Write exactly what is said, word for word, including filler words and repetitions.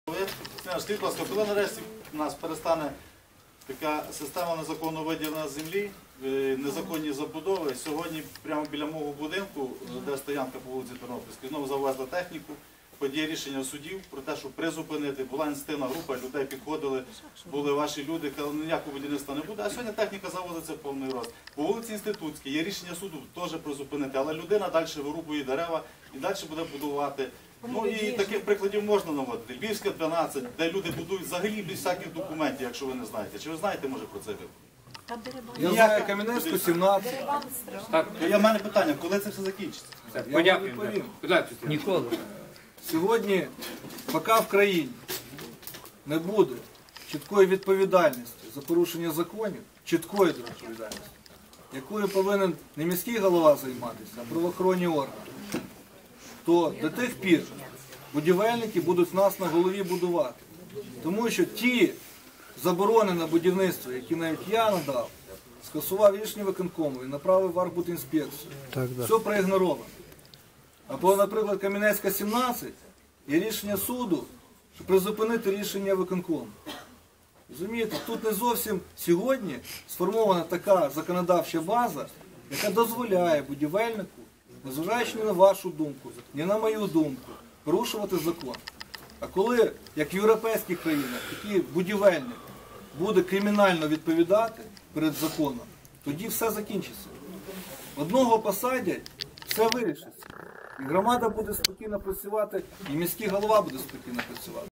Скажіть, будь ласка, коли нарешті у нас перестане така система незаконного виділення землі, незаконні забудови? Сьогодні прямо біля мого будинку, де стоянка по вулиці Тернопільській, знову завезли техніку, подіє рішення судів про те, щоб призупинити. Була ініціативна група, людей підходили, були ваші люди, казали, ніякого будівництва не буде. А сьогодні техніка завозиться в повний рост. По вулиці Інститутській є рішення суду теж призупинити, але людина далі вирубує дерева і далі буде будувати. Ну і таких прикладів можна наводити. Львівська дванадцять, де люди будують взагалі без всяких документів, якщо ви не знаєте. Чи ви знаєте, може, про це випадок? Я знаю Кам'янецьку, сімнадцять. Я в мене питання, коли це все закінчиться? Я вам відповім. Ніколи. Сьогодні, поки в країні не буде чіткої відповідальності за порушення законів, чіткої відповідальності, якою повинен не міський голова займатися, а правоохоронні органи, то до тих пір будівельники будуть нас на голові будувати. Тому що ті заборони на будівництво, які навіть я надав, скасував рішення виконкому і направив в Архбудінспекцію, все проігноровано. Або, наприклад, Кам'янецька, сімнадцять, є рішення суду, щоб призупинити рішення виконкому. Розумієте, тут не зовсім сьогодні сформована така законодавча база, яка дозволяє будівельнику, незважаючи ні на вашу думку, ні на мою думку, порушувати закон. А коли, як в європейських країнах, такий будівельник буде кримінально відповідати перед законом, тоді все закінчиться. Одного посадять, все вирішиться. І громада буде спокійно працювати, і міський голова буде спокійно працювати.